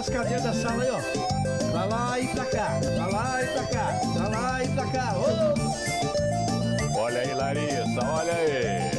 as cadeiras da sala aí, ó. Pra lá e pra cá, pra lá e pra cá, pra lá e pra cá. Oh! Olha aí, Larissa, olha aí.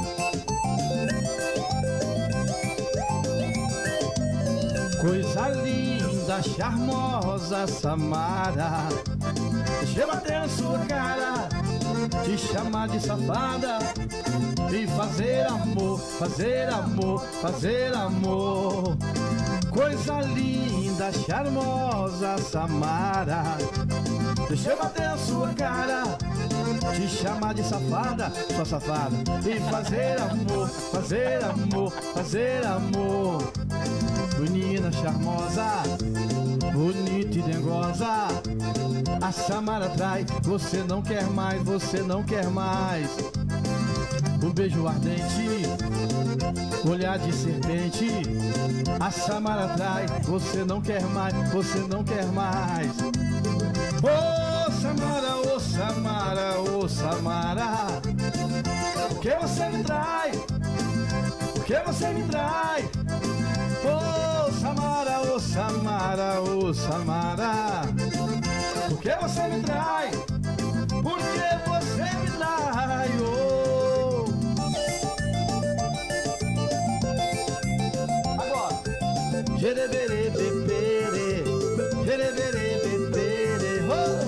Coisa linda, charmosa, Samara, deixa eu bater na sua cara, te chamar de safada e fazer amor, fazer amor, fazer amor. Coisa linda, charmosa, Samara, deixa eu bater na sua cara, te chamar de safada, sua safada, e fazer amor, fazer amor, fazer amor. Menina charmosa, bonita e dengosa, a Samara trai, você não quer mais, você não quer mais. Um beijo ardente, olhar de serpente, a Samara trai, você não quer mais, você não quer mais. Ô Samara, ô Samara, ô Samara, por que você me trai? Por que você me trai? Ô Samara, ô Samara, ô Samara, por que você me trai? Por que você me trai? Oh. Agora jerebere bebere, jerebere bebere, oh.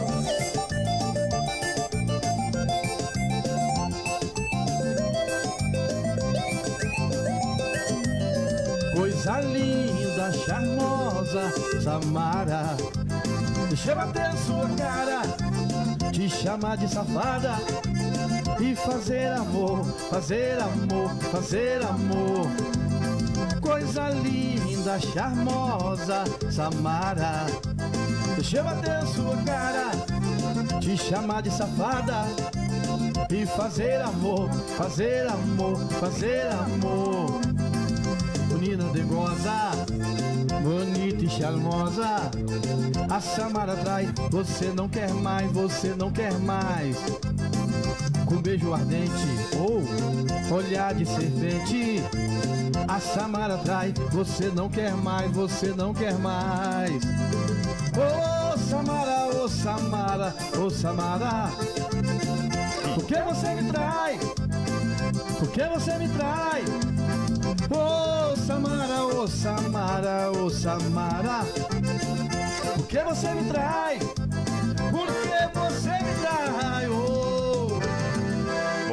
Coisa linda, charmosa, Samara, deixa eu bater na sua cara, te chamar de safada e fazer amor, fazer amor, fazer amor. Coisa linda, charmosa, Samara, deixa eu bater na sua cara, te chamar de safada e fazer amor, fazer amor, fazer amor. Menina dengosa, bonita e charmosa, a Samara trai, você não quer mais, você não quer mais. Com beijo ardente ou olhar de serpente, a Samara trai, você não quer mais, você não quer mais. Ô Samara, ô Samara, ô Samara, por que você me trai? Por que você me trai? Ô Samara, ô Samara, ô Samara, por que você me trai? Por que você